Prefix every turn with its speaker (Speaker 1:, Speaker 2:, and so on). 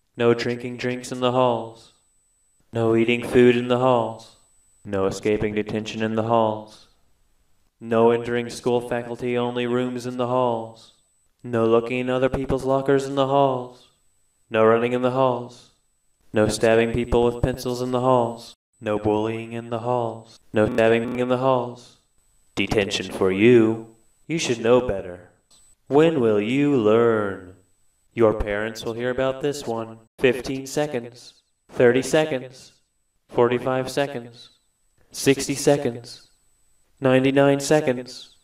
Speaker 1: No drinking drinks in the halls. No eating food in the halls. No escaping detention in the halls. No entering school faculty-only rooms in the halls. No looking in other people's lockers in the halls. No running in the halls. No stabbing people with pencils in the halls. No bullying in the halls. No stabbing in the halls. Detention for you. You should know better. When will you learn? Your parents will hear about this one. 15 seconds. 30 seconds. 45 seconds. 60 seconds. 99 seconds.